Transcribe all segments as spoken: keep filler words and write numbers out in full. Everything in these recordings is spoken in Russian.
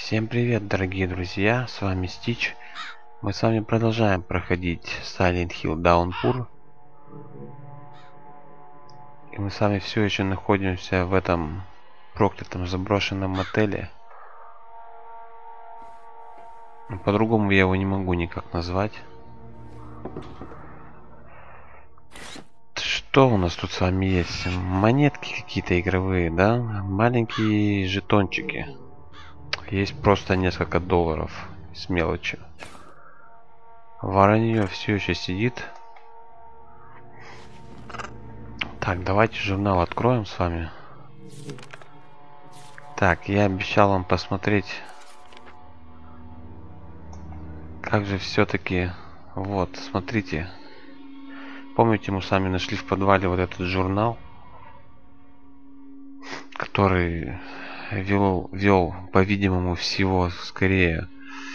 Всем привет, дорогие друзья, с вами Стич. Мы с вами продолжаем проходить Silent Hill Downpour. И мы с вами все еще находимся в этом проклятом заброшенном мотеле. По-другому я его не могу никак назвать. Что у нас тут с вами есть? Монетки какие-то игровые, да? Маленькие жетончики. Есть просто несколько долларов с мелочью. Воронье все еще сидит. Так, давайте журнал откроем с вами. Так, я обещал вам посмотреть, как же все-таки... Вот, смотрите. Помните, мы сами нашли в подвале вот этот журнал, который вел, вел по-видимому, всего скорее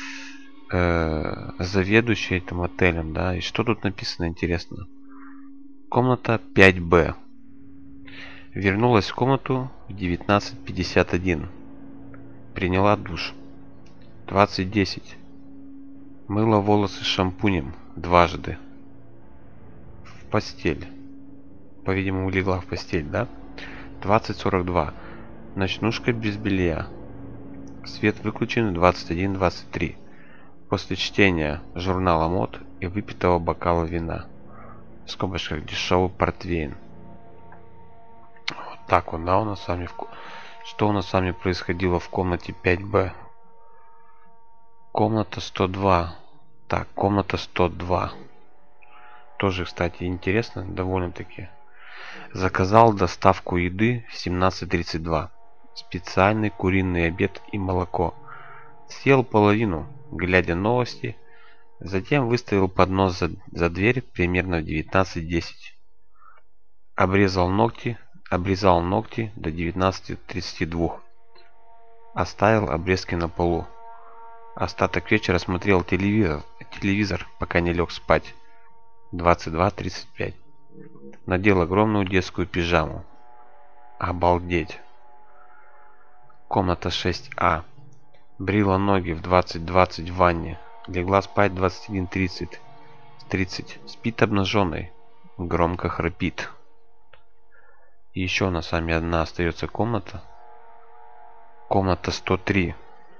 э, заведующий этим отелем, да? И что тут написано, интересно? Комната пять Б. Вернулась в комнату в девятнадцать пятьдесят один. Приняла душ. двадцать десять. Мыла волосы шампунем дважды. В постель. По-видимому, легла в постель, да? двадцать сорок два. Ночнушка без белья. Свет выключен. двадцать один двадцать три. После чтения журнала мод и выпитого бокала вина. В скобочках дешевый портвейн. Вот так вот, да, у нас с вами... В... Что у нас с вами происходило в комнате пять Б? Комната сто два. Так, комната сто два. Тоже, кстати, интересно, довольно-таки. Заказал доставку еды в семнадцать тридцать два. Специальный куриный обед и молоко. Съел половину, глядя новости. Затем выставил поднос за, за дверь примерно в девятнадцать десять. Обрезал ногти, обрезал ногти до девятнадцати тридцати двух. Оставил обрезки на полу. Остаток вечера смотрел телевизор, телевизор, пока не лег спать. двадцать два тридцать пять. Надел огромную детскую пижаму. Обалдеть. Комната шесть А. Брила ноги в двадцать двадцать в ванне. Легла спать двадцать один тридцать. тридцать. Спит обнаженной. Громко храпит. И еще у нас с вами одна остается комната. Комната сто три.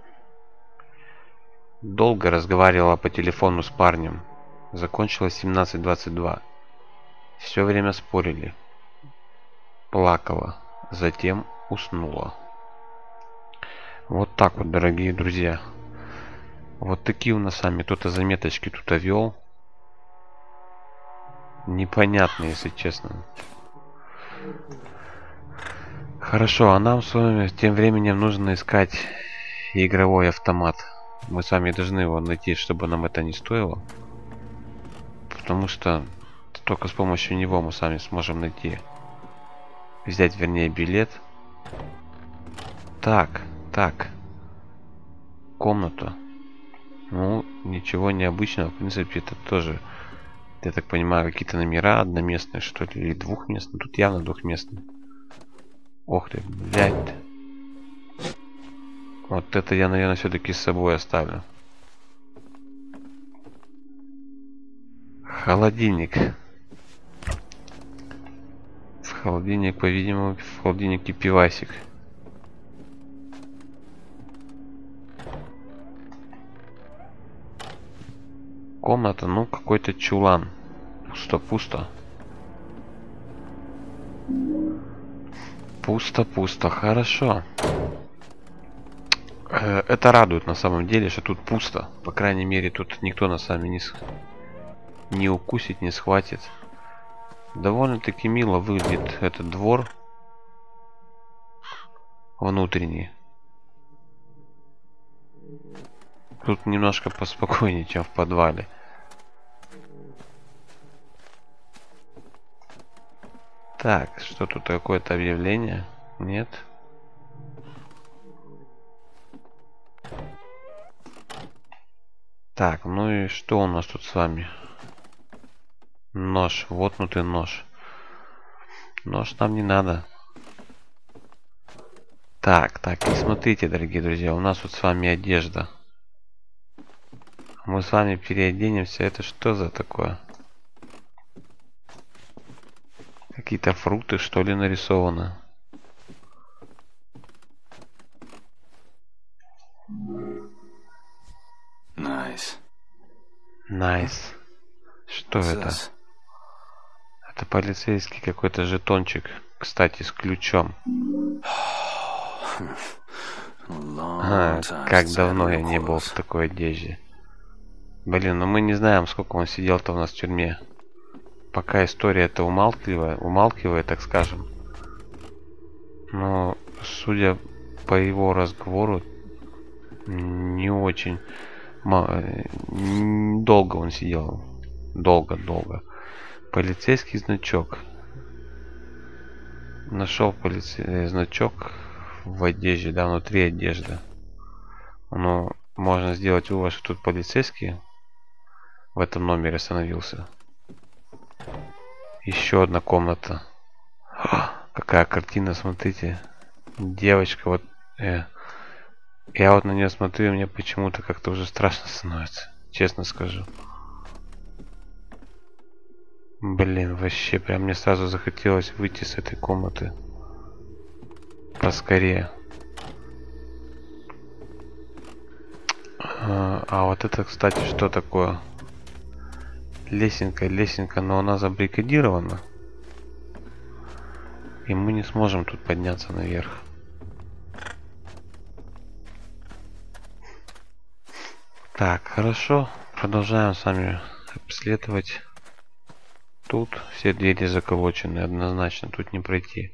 Долго разговаривала по телефону с парнем. Закончилось семнадцать двадцать два. Все время спорили. Плакала. Затем уснула. Вот так вот, дорогие друзья. Вот такие у нас с вами кто-то заметочки тут вел. Непонятно, если честно. Хорошо, а нам с вами тем временем нужно искать игровой автомат. Мы с вами должны его найти, чтобы нам это не стоило. Потому что только с помощью него мы сами сможем найти. Взять, вернее, билет. Так, так. Комната. Ну, ничего необычного. В принципе, это тоже, я так понимаю, какие-то номера одноместные, что ли, или двухместные. Тут явно двухместные. Ох ты, блядь. Вот это я, наверное, все-таки с собой оставлю. Холодильник. В холодильник, по-видимому, в холодильнике пивасик. Комната, ну, какой-то чулан. Пусто-пусто. Пусто-пусто, хорошо. Это радует на самом деле, что тут пусто. По крайней мере, тут никто нас сами не, с... не укусит, не схватит. Довольно-таки мило выглядит этот двор. Внутренний. Тут немножко поспокойнее, чем в подвале. Так, что тут какое-то объявление? Нет. Так, ну и что у нас тут с вами? Нож, воткнутый нож. Нож нам не надо. Так, так, и смотрите, дорогие друзья, у нас тут с вами одежда. Мы с вами переоденемся. Это что за такое? Какие-то фрукты, что ли, нарисованы? Nice. Найс. Что What's это? this? Это полицейский какой-то жетончик, кстати, с ключом. Ага, Long time как since I had давно я real не был в clothes. такой одежде. Блин, ну мы не знаем, сколько он сидел-то у нас в тюрьме. Пока история это умалкивает, умалкивает, так скажем. Но, судя по его разговору, не очень ма- м, долго он сидел. Долго-долго. Полицейский значок. Нашел полицейский значок в одежде, да, внутри одежды. Ну, можно сделать вывод, что тут полицейский в этом номере остановился. Еще одна комната. Какая картина, смотрите. Девочка, вот э, я вот на нее смотрю, и мне почему-то как-то уже страшно становится, честно скажу. Блин, вообще, прям мне сразу захотелось выйти с этой комнаты поскорее. А, а вот это, кстати, что такое? Лесенка, лесенка, но она забаррикадирована. И мы не сможем тут подняться наверх. Так, хорошо. Продолжаем с вами обследовать. Тут все двери заколочены, однозначно тут не пройти.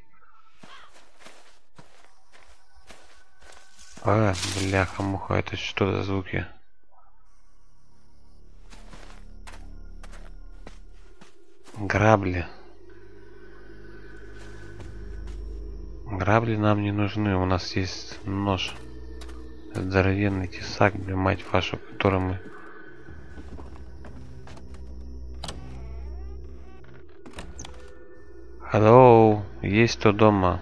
А, бляха-муха, это что за звуки? Грабли. Грабли нам не нужны, у нас есть нож. Здоровенный тесак, блин, мать вашу, который мы... Hello, есть кто дома?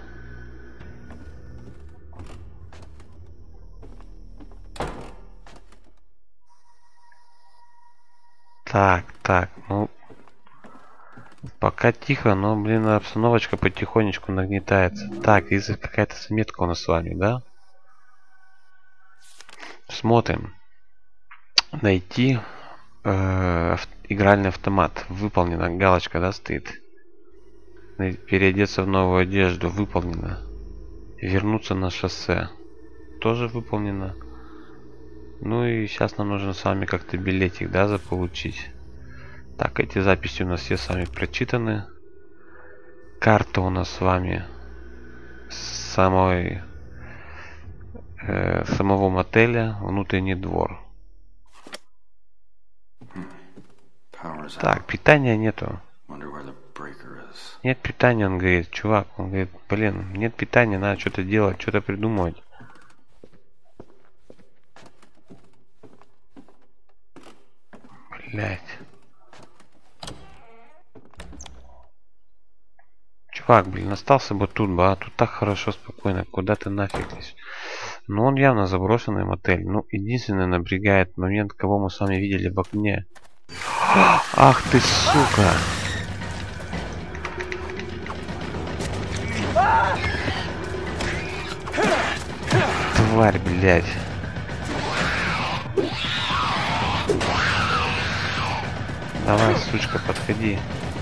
Так, так, ну... Пока тихо, но, блин, обстановочка потихонечку нагнетается. Так, есть какая-то заметка у нас с вами, да? Смотрим. Найти э, ав- игральный автомат. Выполнена. Галочка, да, стоит? Переодеться в новую одежду. Выполнено. Вернуться на шоссе. Тоже выполнено. Ну и сейчас нам нужно с вами как-то билетик, да, заполучить. Так, эти записи у нас все с вами прочитаны. Карта у нас с вами самой э, самого мотеля, внутренний двор. Power's out. Так, питания нету. Wonder where the breaker is. Нет питания, он говорит, чувак, он говорит, блин, нет питания, надо что-то делать, что-то придумывать. Блять. Чувак, блин, остался бы тут бы, а тут так хорошо, спокойно, куда ты нафиг лезешь? Ну, он явно заброшенный мотель. Ну, единственное, напрягает момент, кого мы с вами видели в окне. Ах ты, сука! Тварь, блядь. Давай, сучка, подходи.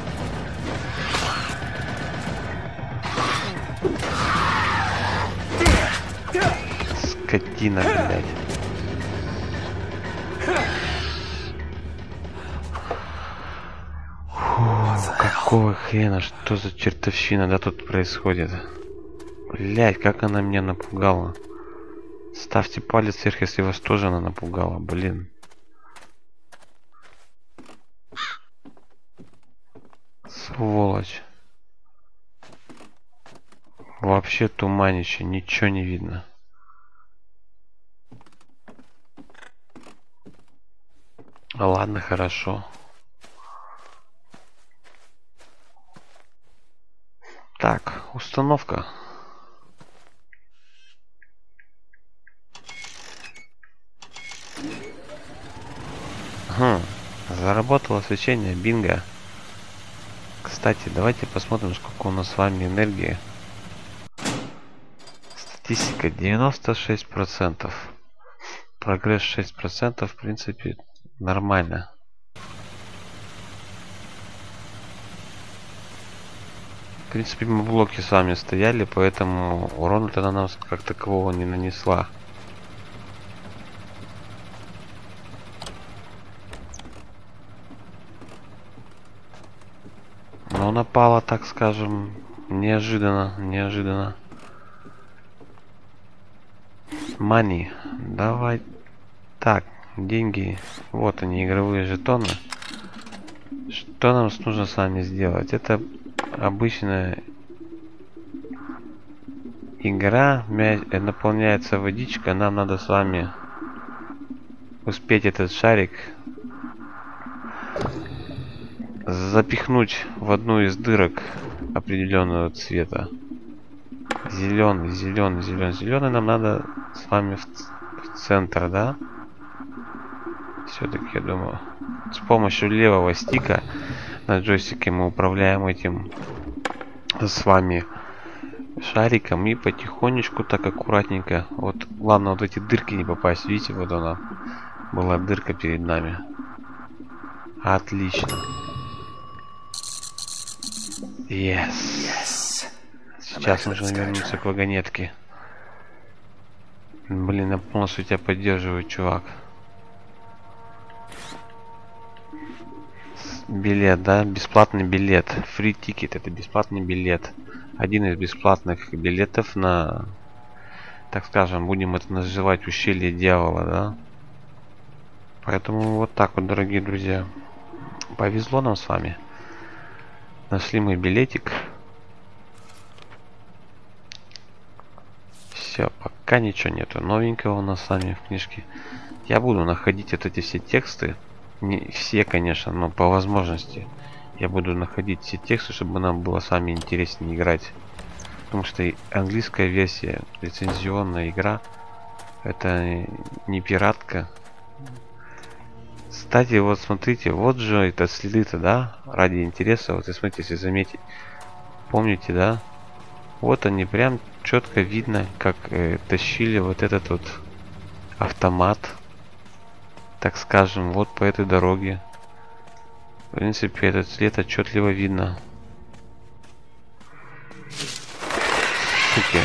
Скотина, блядь. Фу, какого хрена, что за чертовщина, да, тут происходит? Блядь, как она меня напугала. Ставьте палец вверх, если вас тоже она напугала, блин. Сволочь. Вообще туманище, ничего не видно. Ладно, хорошо. Так, установка. Хм, заработало освещение, бинго. Кстати, давайте посмотрим, сколько у нас с вами энергии. Статистика девяносто шесть процентов. Прогресс шесть процентов, в принципе, нормально. В принципе, мы в блоке с вами стояли, поэтому урона-то на нас как такового не нанесла. Но напала, так скажем, неожиданно, неожиданно. Money. Давай. Так, деньги. Вот они, игровые жетоны. Что нам нужно с вами сделать? Это обычная игра. Наполняется водичка. Нам надо с вами успеть этот шарик запихнуть в одну из дырок определенного цвета. Зеленый, зеленый, зеленый, зеленый. Нам надо с вами в, в центр, да? Все-таки, я думаю, с помощью левого стика на джойстике мы управляем этим с вами шариком и потихонечку, так аккуратненько. Вот, главное, вот эти дырки не попасть. Видите, вот она была дырка перед нами. Отлично. Yes. Yes. Сейчас нужно вернуться к вагонетке. Блин, я полностью тебя поддерживаю, чувак. Билет, да? Бесплатный билет. Free ticket. Это бесплатный билет. Один из бесплатных билетов на, так скажем, будем это называть ущелье дьявола, да? Поэтому вот так вот, дорогие друзья. Повезло нам с вами. Нашли мы билетик. Все, пока ничего нету новенького у нас с вами в книжке. Я буду находить вот эти все тексты. Не все, конечно, но по возможности. Я буду находить все тексты, чтобы нам было с вами интереснее играть. Потому что английская версия, лицензионная игра, это не пиратка. Кстати, вот смотрите, вот же это следы-то, да? Ради интереса, вот смотрите, если заметить. Помните, да? Вот они прям четко видно, как э, тащили вот этот вот автомат, так скажем, вот по этой дороге. В принципе, этот след отчетливо видно. Суки.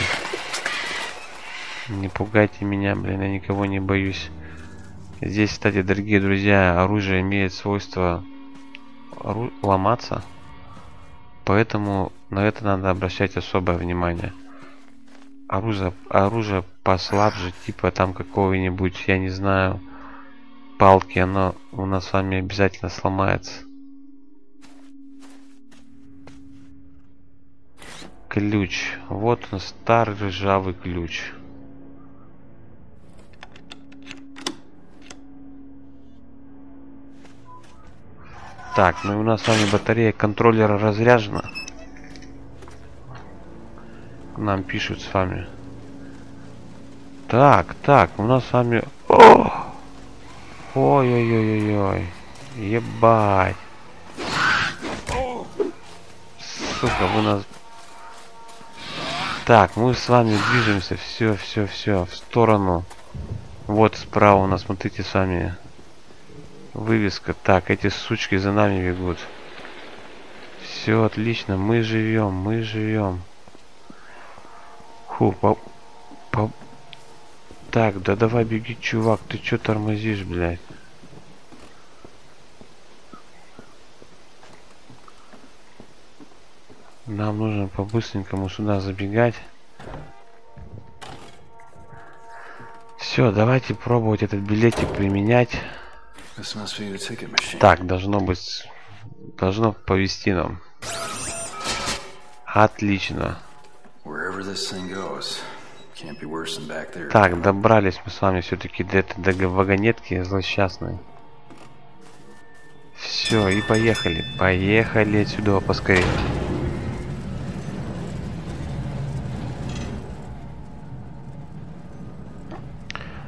Не пугайте меня, блин, я никого не боюсь. Здесь, кстати, дорогие друзья, оружие имеет свойство ломаться. Поэтому на это надо обращать особое внимание. Оружие, оружие послабже, типа там какого-нибудь, я не знаю, палки, оно у нас с вами обязательно сломается. Ключ. Вот он, старый ржавый ключ. Так, ну и у нас с вами батарея контроллера разряжена. Нам пишут с вами. Так, так, у нас с вами... Ой-ой-ой-ой-ой. Ебать. Сука, вы нас... Так, мы с вами движемся. Все, все, все. В сторону. Вот справа у нас, смотрите, с вами вывеска. Так, эти сучки за нами бегут. Все отлично. Мы живем, мы живем. Фу, по... по... Так, да давай беги, чувак. Ты чё тормозишь, блядь? Нам нужно по-быстренькому сюда забегать. Все, давайте пробовать этот билетик применять. Так, должно быть... Должно повезти нам. Отлично. Так, добрались мы с вами все-таки до этой до вагонетки злосчастной. Все, и поехали. Поехали отсюда поскорее.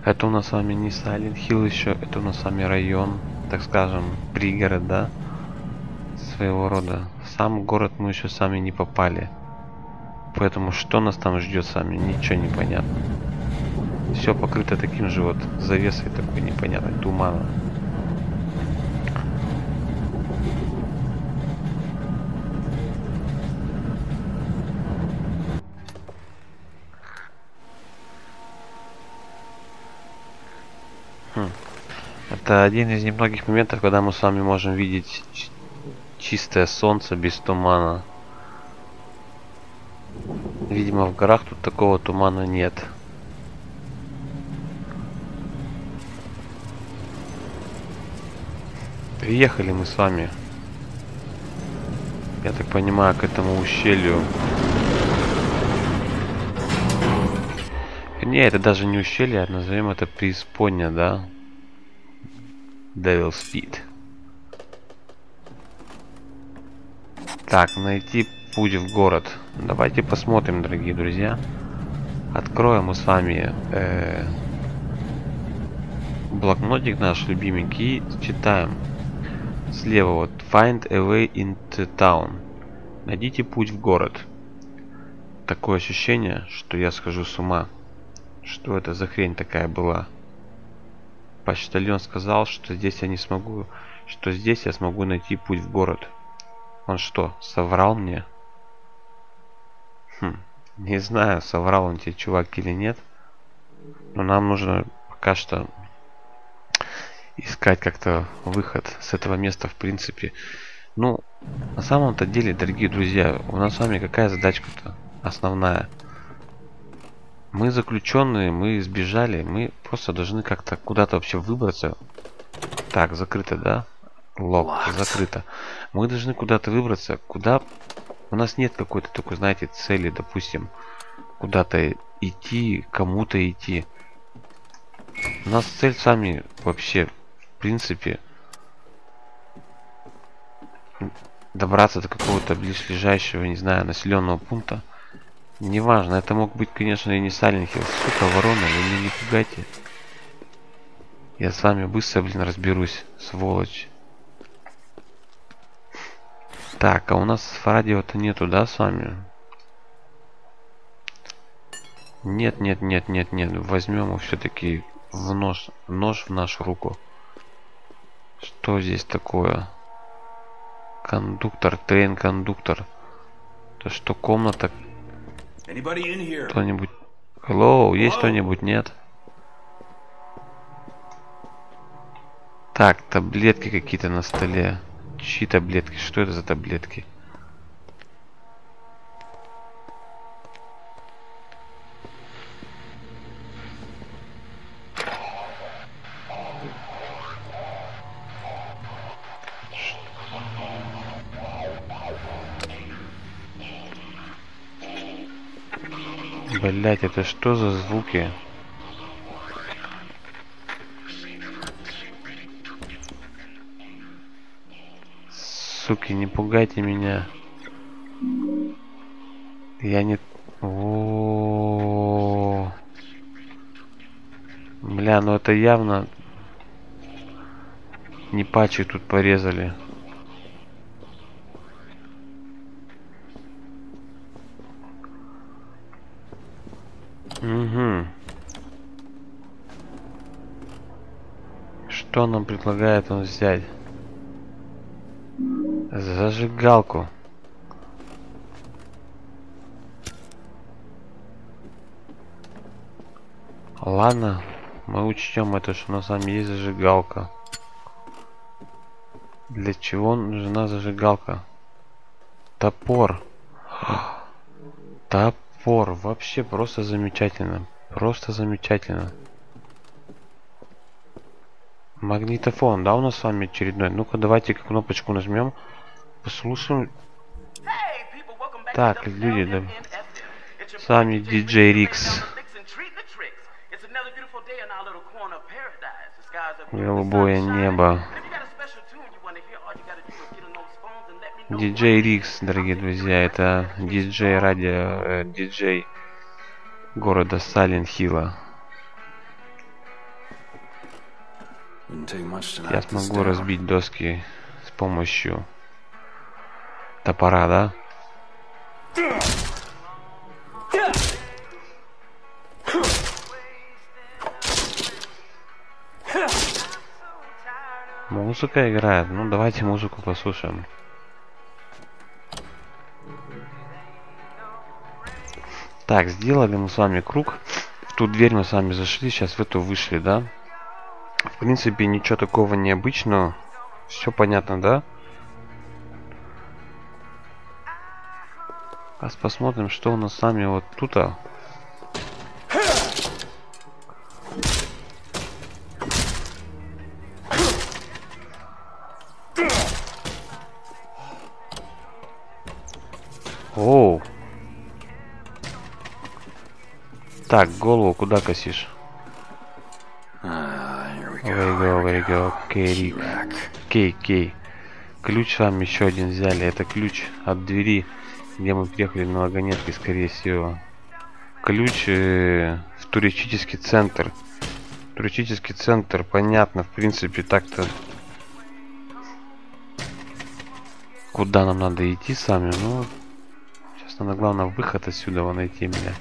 Это у нас с вами не Silent Hill еще, это у нас с вами район, так скажем, пригород, да? Своего рода. В сам город мы еще сами не попали. Поэтому что нас там ждет с вами, ничего не понятно. Все покрыто таким же вот завесой такой непонятной тумана. Хм. Это один из немногих моментов, когда мы с вами можем видеть чистое солнце без тумана. Видимо, в горах тут такого тумана нет. Приехали мы с вами, я так понимаю, к этому ущелью. Не, это даже не ущелье, а назовем это преисподня, да? Devil's Pit. Так, найти путь в город. Давайте посмотрим, дорогие друзья. Откроем мы с вами э, блокнотик наш любименький и читаем. Слева вот Find a way into town. Найдите путь в город. Такое ощущение, что я схожу с ума. Что это за хрень такая была? Почтальон сказал, что здесь я не смогу, что здесь я смогу найти путь в город. Он что, соврал мне? Хм, не знаю, соврал он тебе, чувак, или нет. Но нам нужно пока что искать как-то выход с этого места, в принципе. Ну, на самом-то деле, дорогие друзья, у нас с вами какая задачка-то основная? Мы заключенные, мы сбежали, мы просто должны как-то куда-то вообще выбраться. Так, закрыто, да? Лок, закрыто. Мы должны куда-то выбраться, куда... У нас нет какой-то такой, знаете, цели, допустим, куда-то идти, кому-то идти. У нас цель с вами вообще, в принципе, добраться до какого-то близлежащего, не знаю, населенного пункта. Неважно, это мог быть, конечно, и не Silent Hill. Сука, ворона, вы меня не пугайте. Я с вами быстро, блин, разберусь, сволочь. Так, а у нас радио-то нету, да, с вами? Нет, нет, нет, нет, нет. Возьмем все-таки в нож, нож в нашу руку. Что здесь такое? Кондуктор, трейн-кондуктор. То что, комната? Кто-нибудь? Hello, есть кто-нибудь? Нет? Так, таблетки какие-то на столе. Чьи таблетки? Что это за таблетки? Блять, это что за звуки? Суки, не пугайте меня. Я не... О-о-о. Бля, ну это явно не патчи тут порезали. Угу. Что нам предлагает он взять? Зажигалку. Ладно, мы учтем это, что у нас с вами есть зажигалка. Для чего нужна зажигалка? Топор. Топор. Вообще просто замечательно. Просто замечательно. Магнитофон, да, у нас с вами очередной. Ну-ка, давайте кнопочку нажмем. Послушаем. Так, люди, да. С вами диджей Рикс. Голубое небо. диджей Рикс, дорогие друзья, это диджей радио, э, диджей города Silent Hill. Wouldn't take much to Я knock this смогу down. разбить доски с помощью топора, да? Музыка играет. Ну, давайте музыку послушаем. Так, сделали мы с вами круг. В ту дверь мы с вами зашли, сейчас в эту вышли, да? В принципе, ничего такого необычного. Все понятно, да? Сейчас посмотрим, что у нас с вами вот тут. -а. Оу. Так, голову куда косишь? Ah, here we go. Very go, very go. Окей, Rack. Кей, Кей. Ключ с вами еще один взяли. Это ключ от двери, где мы приехали на вагонетке, скорее всего. Ключ э, в туристический центр. Туристический центр, понятно, в принципе, так-то. Куда нам надо идти сами? Ну, сейчас надо, главное, выход отсюда найти меня.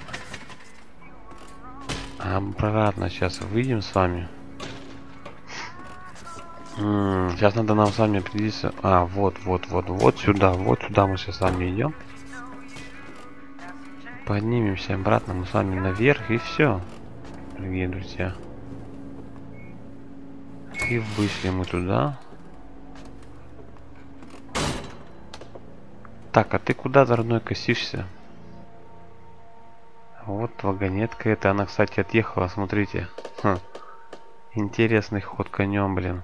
Обратно сейчас выйдем с вами. М-м, сейчас надо нам с вами определиться. А, вот, вот, вот, вот сюда, вот сюда мы сейчас с вами идем. Поднимемся обратно, мы с вами наверх, и все, дорогие друзья. И вышли мы туда. Так, а ты куда, дорогой, косишься? Вот вагонетка эта, она, кстати, отъехала, смотрите. Хм. Интересный ход конем, блин.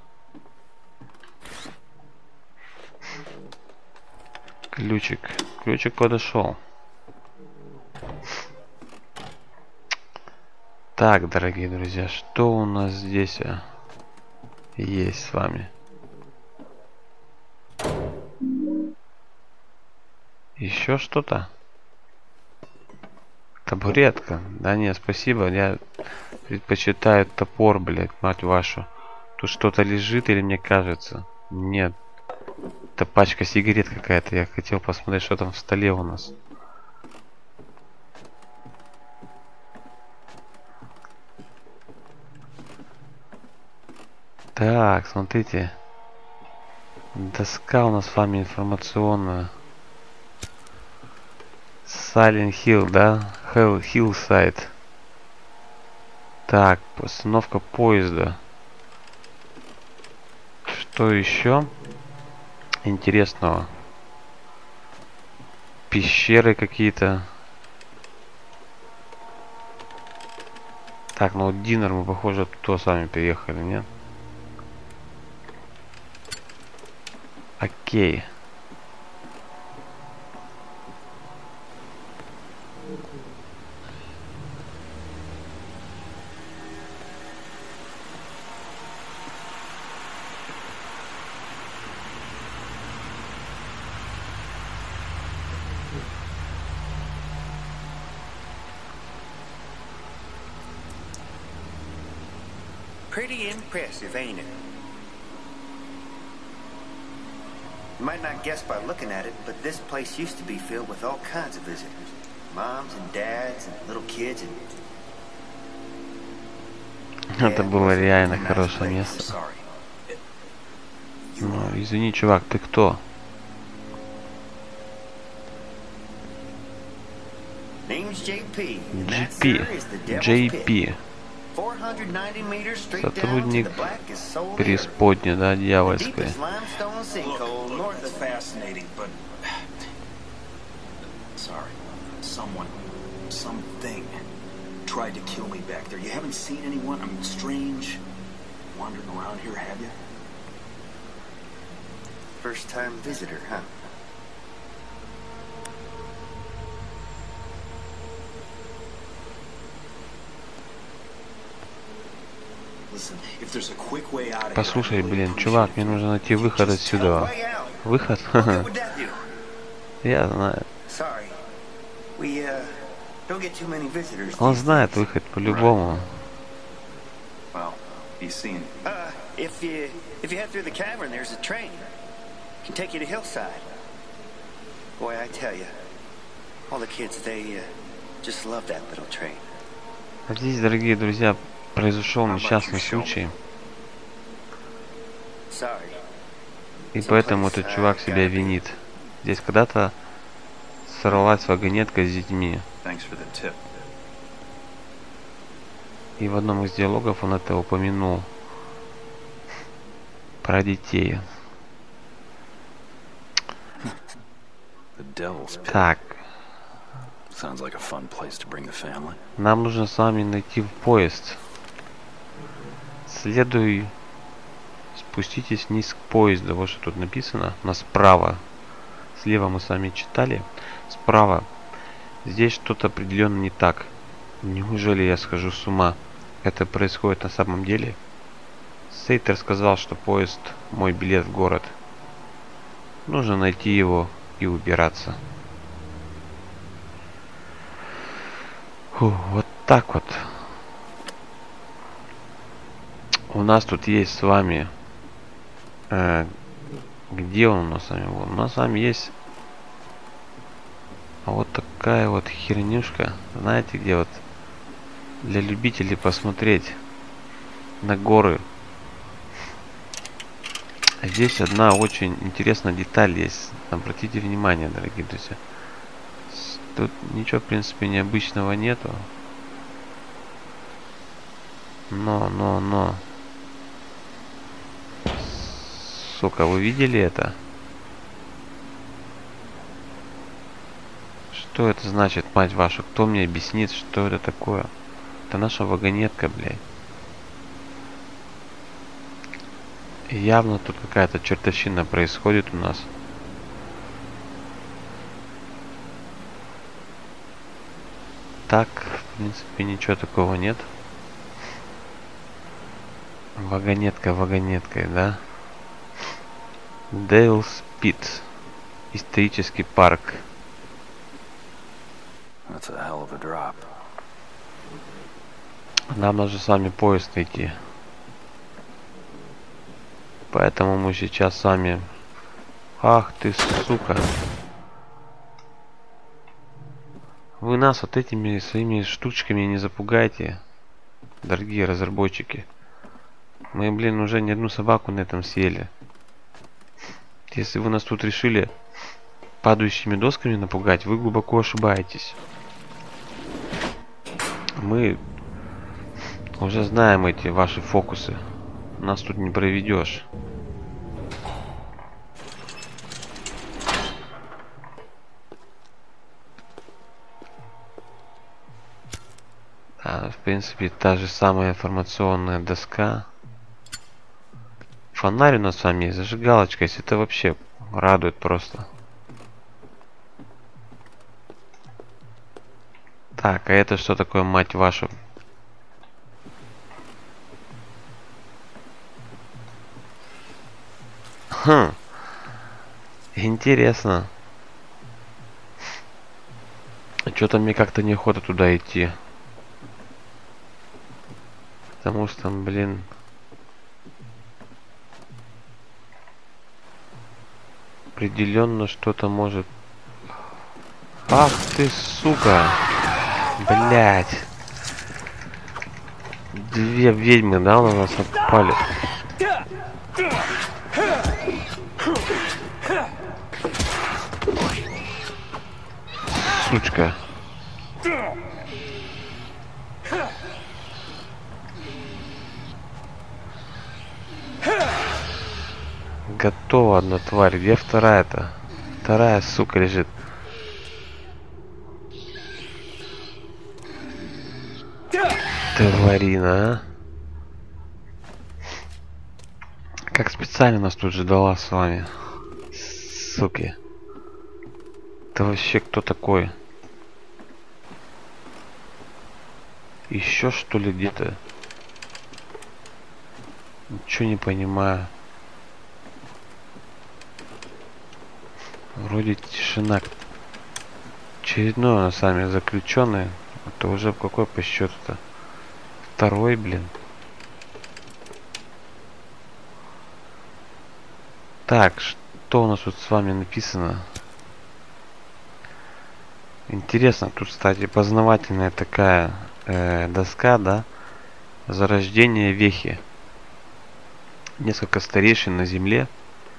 Ключик. Ключик подошел. Так, дорогие друзья, что у нас здесь а, есть с вами? Еще что-то? Табуретка. Да нет, спасибо. Я предпочитаю топор, блядь, мать вашу. Тут что-то лежит или мне кажется? Нет. Это пачка сигарет какая-то. Я хотел посмотреть, что там в столе у нас. Так, смотрите. Доска у нас с вами информационная. Silent Hill, да? Hell Hillside. Так, постановка поезда. Что еще интересного? Пещеры какие-то. Так, ну вот Динер мы, похоже, туда с вами приехали, нет? Окей. Pretty impressive, ain't it? You might not guess by looking at it, but this place used to be filled with all kinds of visitors. Moms and dads and little kids and... Это было реально хорошее место. Ну, извини, чувак, ты кто? Джей Пи. Джей Пи. Сотрудник преисподней, да, дьявольской. Tried to kill me back there. You haven't seen anyone? I'm strange wandering around here, have you? First time visitor, huh? Listen, if there's a quick way out of here, Послушай, блин, чувак, мне нужно найти выход отсюда. Выход? Я знаю. Sorry. We, uh, don't get too many visitors. Он знает выход по-любому. well, he's seen. Uh, if you if you head through the cavern, there's a train. Can take you to Hillside. Boy, I tell you, all the kids, they uh, just love that little train. Здесь, дорогие друзья, произошел несчастный случай. Sorry. И поэтому этот чувак себя винит. Здесь когда-то сорвалась вагонетка с детьми. Thanks for the tip. И в одном из диалогов он это упомянул. Про детей. The Devil's Pit. Так, Sounds like a fun place to bring the family. нам нужно с вами найти в поезд. Следуй, спуститесь вниз к поезду. Вот что тут написано. У нас справа. Слева мы с вами читали. Справа. Здесь что-то определенно не так. Неужели я схожу с ума? Это происходит на самом деле? Сейтер сказал, что поезд мой билет в город. Нужно найти его и убираться. Фу, вот так вот. У нас тут есть с вами... Э, где он у нас с вами был? У нас с вами есть... Вот такая вот хернюшка. Знаете, где вот... Для любителей посмотреть на горы. Здесь одна очень интересная деталь есть. Обратите внимание, дорогие друзья. Тут ничего, в принципе, необычного нету. Но, но, но. Сука, вы видели это? Что это значит, мать вашу? Кто мне объяснит, что это такое? Это наша вагонетка, блядь. Явно тут какая-то чертовщина происходит у нас. Так, в принципе, ничего такого нет. Вагонетка, вагонеткой, да? Devil's Pit. Исторический парк. That's a hell of a drop. Нам нужно с вами поезд найти. Поэтому мы сейчас с вами... Ах ты, сука. Вы нас вот этими своими штучками не запугайте, дорогие разработчики. Мы, блин, уже ни одну собаку на этом съели. Если вы нас тут решили падающими досками напугать, вы глубоко ошибаетесь. Мы уже знаем эти ваши фокусы. Нас тут не проведешь. А, в принципе, та же самая информационная доска. Фонарь у нас с вами есть, зажигалочка есть. Это вообще радует просто. Так, а это что такое, мать вашу? Хм. Интересно. Что-то мне как-то неохота туда идти. Потому что, блин... Определенно что-то может... Ах ты, сука! Блять! Две ведьмы, да, на нас напали? Сучка. Готова одна тварь. Где вторая-то? Вторая, сука, лежит. Тварина, а? Как специально нас тут ждала с вами. Суки. Это вообще кто такой? Еще что ли где-то? Ничего не понимаю. Вроде тишина. Очередной у нас сами заключенный. Это уже какой по счету-то? Второй, блин. Так, что у нас тут с вами написано? Интересно, тут, кстати, познавательная такая э, доска, да? Зарождение вехи. Несколько старейшин на земле.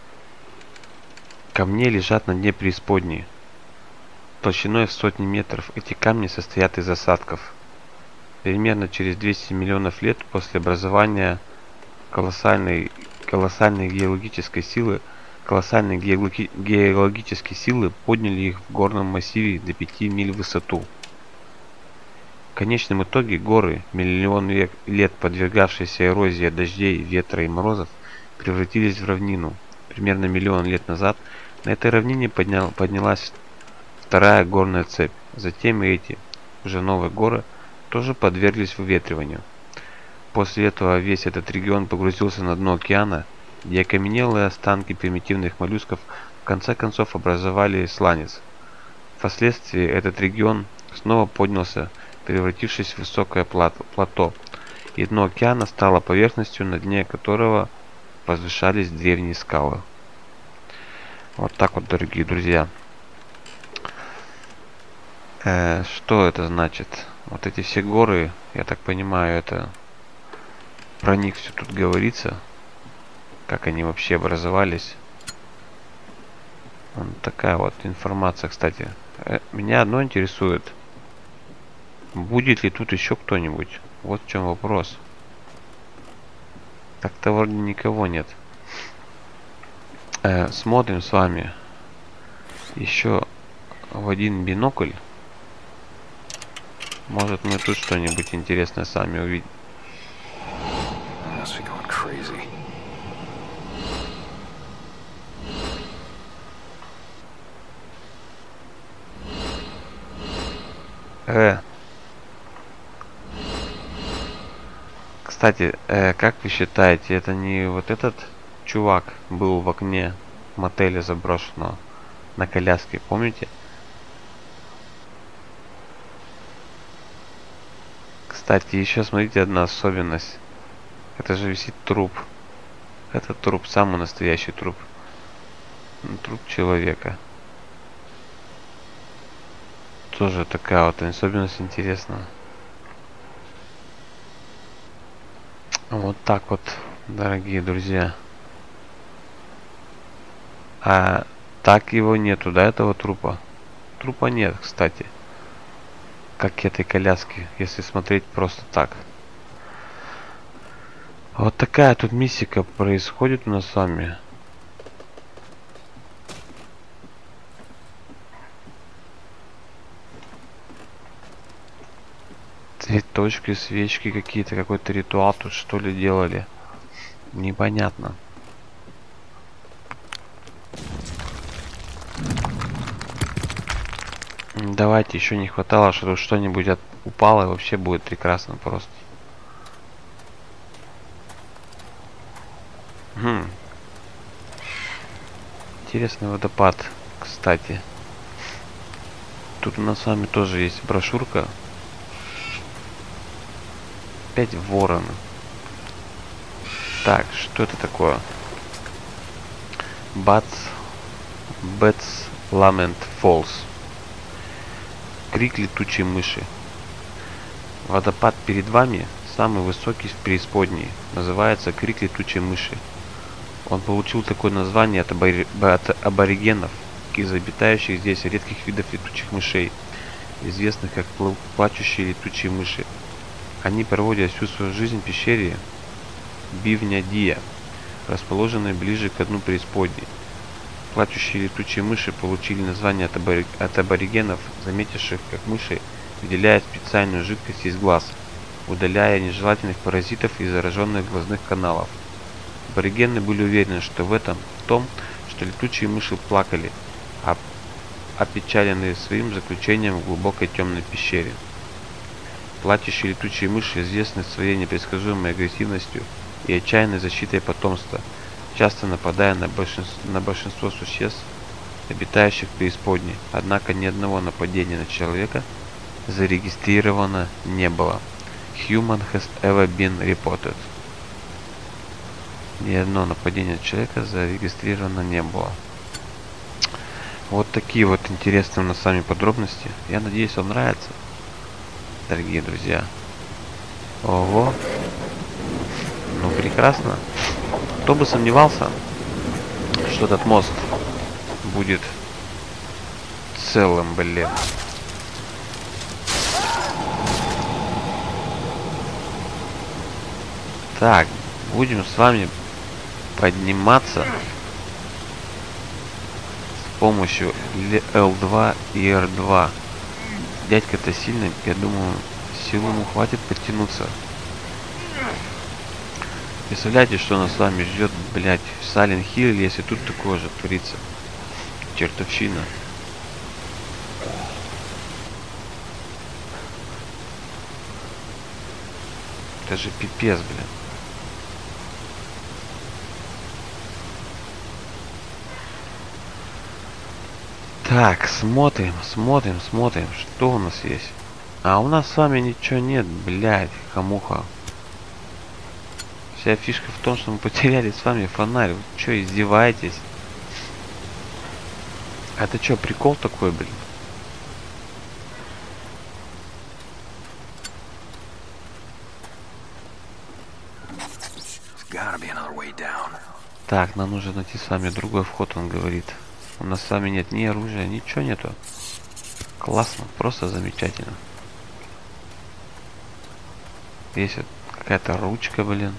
Камни лежат на дне преисподней. Толщиной в сотни метров эти камни состоят из осадков. Примерно через двести миллионов лет после образования колоссальной, колоссальной геологической силы, колоссальной геологи, геологические силы подняли их в горном массиве до пяти миль в высоту. В конечном итоге горы, миллион век, лет подвергавшиеся эрозии от дождей, ветра и морозов, превратились в равнину. Примерно миллион лет назад на этой равнине поднял, поднялась вторая горная цепь. Затем и эти, уже новые горы, тоже подверглись выветриванию. После этого весь этот регион погрузился на дно океана, где окаменелые останки примитивных моллюсков в конце концов образовали сланец. Впоследствии этот регион снова поднялся, превратившись в высокое плато, и дно океана стало поверхностью, на дне которого возвышались древние скалы. Вот так вот, дорогие друзья. Э, что это значит? Вот эти все горы, я так понимаю, это про них все тут говорится. Как они вообще образовались. Вот такая вот информация, кстати. Э, меня одно интересует. Будет ли тут еще кто-нибудь? Вот в чем вопрос. Так-то вроде никого нет. Э, смотрим с вами еще в один бинокль. Может, мы тут что-нибудь интересное сами увидим. Э. Кстати, э, как вы считаете, это не вот этот чувак был в окне мотеля заброшенного на коляске, помните? Кстати, еще смотрите, одна особенность. Это же висит труп. Это труп, самый настоящий труп. Труп человека. Тоже такая вот особенность интересная. Вот так вот, дорогие друзья. А так его нету, да, этого трупа? Трупа нет, кстати. Как этой коляски, если смотреть просто так. Вот такая тут мистика происходит у нас с вами. Цветочки, свечки какие-то, какой-то ритуал тут что ли делали. Непонятно. Давайте, еще не хватало, что тут что-нибудь от... упало, и вообще будет прекрасно просто. Хм. Интересный водопад, кстати. Тут у нас с вами тоже есть брошюрка. Опять вороны. Так, что это такое? Bats, Bats Lament Falls. Крик летучей мыши. Водопад перед вами самый высокий в преисподней. Называется Крик летучей мыши. Он получил такое название от, абори... от аборигенов, из обитающих здесь редких видов летучих мышей, известных как плачущие летучие мыши. Они проводят всю свою жизнь в пещере Бивня Дия, расположенной ближе к дну преисподней. Плачущие летучие мыши получили название от, абори... от аборигенов, заметивших, как мыши выделяют специальную жидкость из глаз, удаляя нежелательных паразитов и зараженных глазных каналов. Аборигены были уверены, что в этом, в том, что летучие мыши плакали, оп... опечаленные своим заключением в глубокой темной пещере. Плачущие летучие мыши известны своей непредсказуемой агрессивностью и отчаянной защитой потомства, часто нападая на большинство, на большинство существ, обитающих в преисподней. Однако ни одного нападения на человека зарегистрировано не было. Human has ever been reported. Ни одно нападение человека зарегистрировано не было. Вот такие вот интересные у нас с вами подробности. Я надеюсь, вам нравится, дорогие друзья. Ого. Ну, прекрасно. Кто бы сомневался, что этот мост будет целым, блин. Так, будем с вами подниматься с помощью эл два и эр два. Дядька-то сильный, я думаю, силу ему хватит подтянуться. Представляете, что нас с вами ждет, блять, в Silent Hill, если тут такое же творится. Чертовщина. Это же пипец, блин. Так, смотрим, смотрим, смотрим, что у нас есть. А у нас с вами ничего нет, блядь, хамуха. Вся фишка в том, что мы потеряли с вами фонарь. Вы что, издеваетесь? А это что, прикол такой, блин? Так, нам нужно найти с вами другой вход, он говорит. У нас с вами нет ни оружия, ничего нету. Классно, просто замечательно. Есть вот какая-то ручка, блин.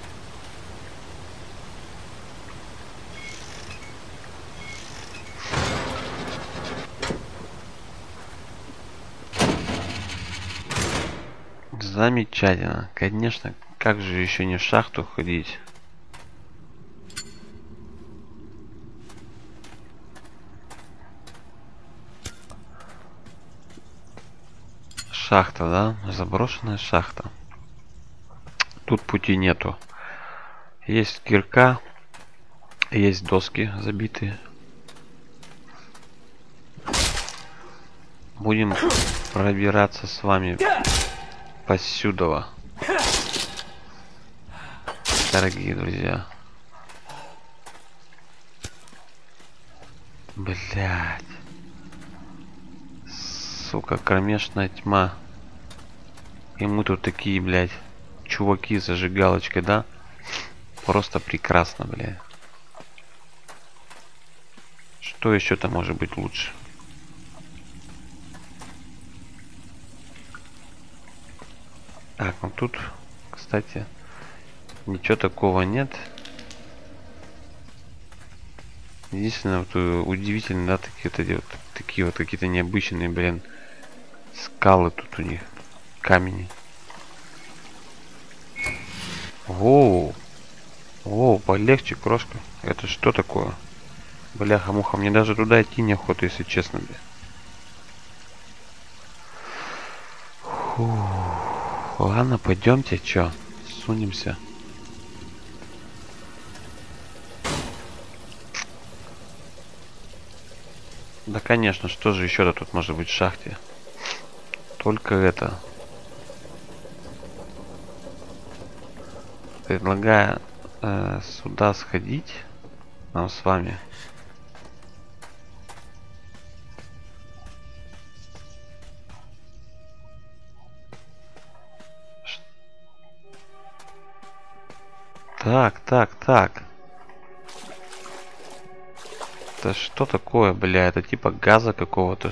Замечательно. Конечно, как же еще не в шахту ходить? Шахта, да? Заброшенная шахта. Тут пути нету. Есть кирка, есть доски забитые. Будем пробираться с вами посюда, дорогие друзья. Блять. Сука, кромешная тьма. И мы тут такие, блядь, чуваки с зажигалочкой, да? Просто прекрасно, блядь. Что еще-то может быть лучше? Так, ну тут, кстати, ничего такого нет. Единственное, вот, удивительно, да, такие вот, эти вот, такие вот какие-то необычные, блин, скалы тут у них, камни. Воу, воу, полегче, крошка. Это что такое? Бляха-муха, мне даже туда идти неохота, если честно, бля. Фу. Ладно, пойдемте, чё, сунемся. Да, конечно, что же еще-то тут может быть в шахте? Только это. Предлагаю э, сюда сходить нам с вами. Так, так, так. Это что такое, бля? Это типа газа какого-то.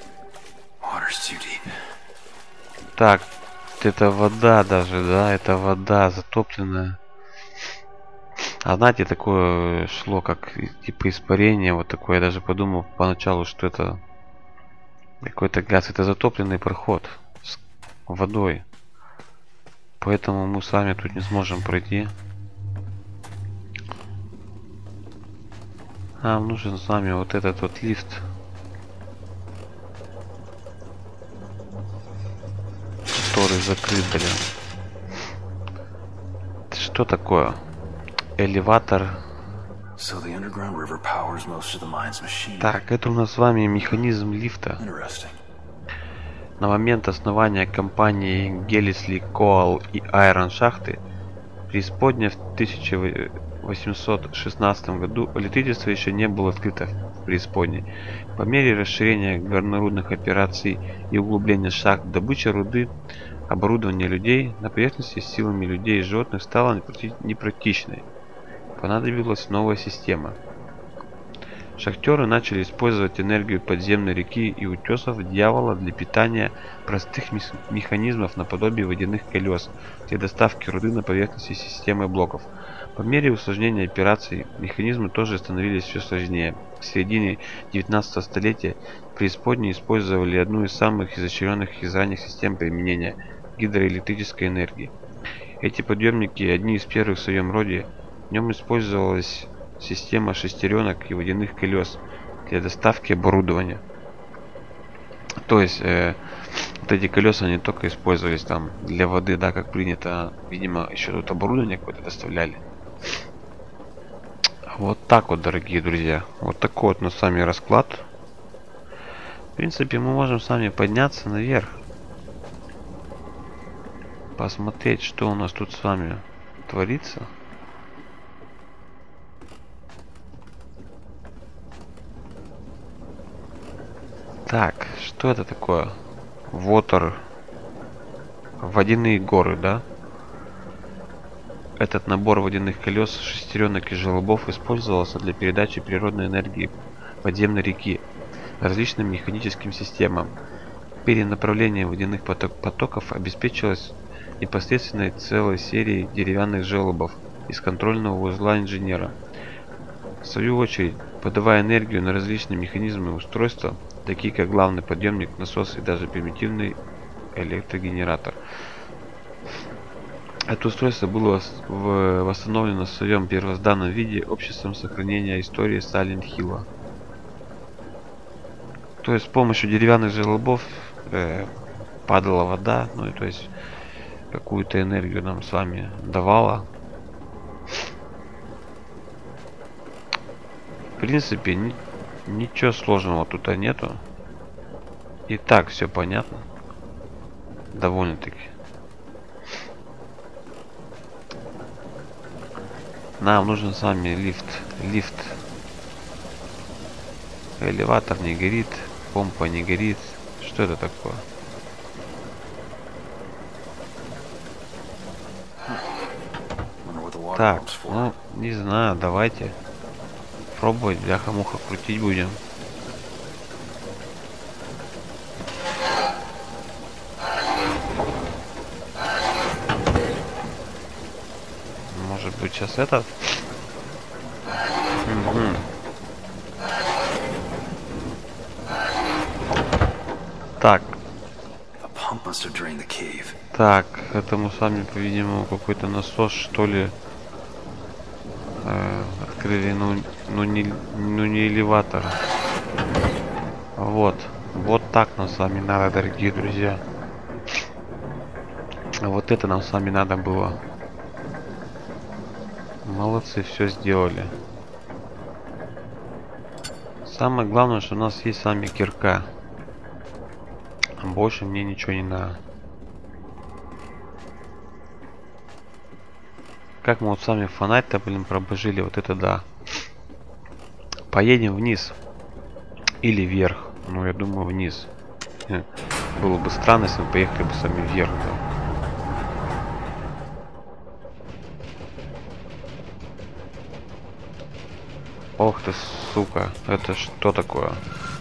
Так, это вода даже, да? Это вода затопленная. А знаете, такое шло, как типа испарение. Вот такое. Я даже подумал поначалу, что это какой-то газ. Это затопленный проход с водой. Поэтому мы с вами тут не сможем пройти. Нам нужен с вами вот этот вот лифт. Который закрыт, блин. Что такое? Элеватор. Так, это у нас с вами механизм лифта. На момент основания компании Gellisley Coal и Iron шахты Преисподняя в тысяча восемьсот шестнадцатом году электричество еще не было открыто в преисподней. По мере расширения горнорудных операций и углубления шахт, добыча руды, оборудование людей на поверхности силами людей и животных стало непрактичной. Понадобилась новая система. Шахтеры начали использовать энергию подземной реки и утесов дьявола для питания простых механизмов наподобие водяных колес для доставки руды на поверхности системы блоков. По мере усложнения операций механизмы тоже становились все сложнее. В середине девятнадцатого столетия преисподние использовали одну из самых изощренных из ранних систем применения гидроэлектрической энергии. Эти подъемники одни из первых в своем роде. В нем использовалась система шестеренок и водяных колес для доставки оборудования. То есть э, вот эти колеса не только использовались там для воды, да, как принято, а, видимо, еще тут оборудование какое-то доставляли. Вот так вот, дорогие друзья. Вот такой вот на сами расклад. В принципе, мы можем с вами подняться наверх. Посмотреть, что у нас тут с вами творится. Так, что это такое? Water. Водяные горы, да? Этот набор водяных колес, шестеренок и желобов использовался для передачи природной энергии подземной реки различным механическим системам. Перенаправление водяных поток потоков обеспечивалось непосредственно целой серией деревянных желобов из контрольного узла инженера. В свою очередь, подавая энергию на различные механизмы и устройства, такие как главный подъемник, насос и даже примитивный электрогенератор. Это устройство было восстановлено в своем первозданном виде обществом сохранения истории Silent Hill. То есть с помощью деревянных желобов э, падала вода, ну и то есть какую-то энергию нам с вами давала. В принципе, ни, ничего сложного тут нету. И так все понятно. Довольно-таки. Нам нужен с вами лифт. Лифт. Элеватор не горит. Помпа не горит. Что это такое? Так, ну, не знаю, давайте пробовать, бляха-муха, крутить будем. Может быть, сейчас этот? Угу. Так. Так, это мы с вами, по-видимому, какой-то насос, что ли, э, открыли, ну, ну, не, ну не элеватор. Вот. Вот так нам с вами надо, дорогие друзья. Вот это нам с вами надо было. Молодцы, все сделали. Самое главное, что у нас есть с вами кирка. Больше мне ничего не надо. Как мы вот с вами фонарь-то, блин, пробожили, вот это да. Поедем вниз. Или вверх. Ну, я думаю, вниз. Было бы странно, если мы поехали бы с вами вверх, да. Ох ты, сука. Это что такое?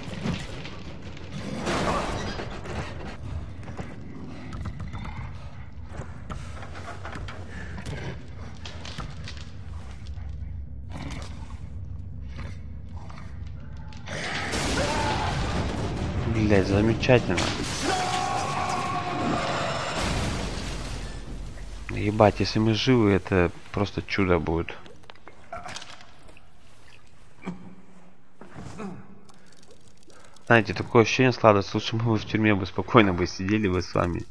Блять, замечательно. Ебать, если мы живы, это просто чудо будет. Знаете, такое ощущение складывается, лучше мы бы в тюрьме бы спокойно бы сидели бы с вами.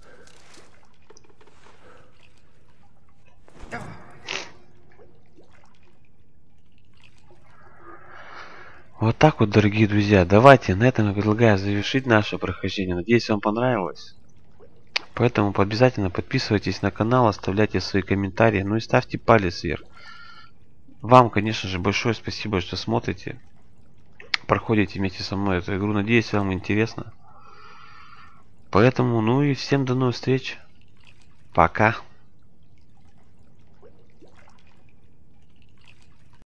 Вот так вот, дорогие друзья. Давайте на этом я предлагаю завершить наше прохождение. Надеюсь, вам понравилось. Поэтому обязательно подписывайтесь на канал, оставляйте свои комментарии, ну и ставьте палец вверх. Вам, конечно же, большое спасибо, что смотрите, проходите вместе со мной эту игру. Надеюсь, вам интересно. Поэтому, ну и всем до новых встреч. Пока.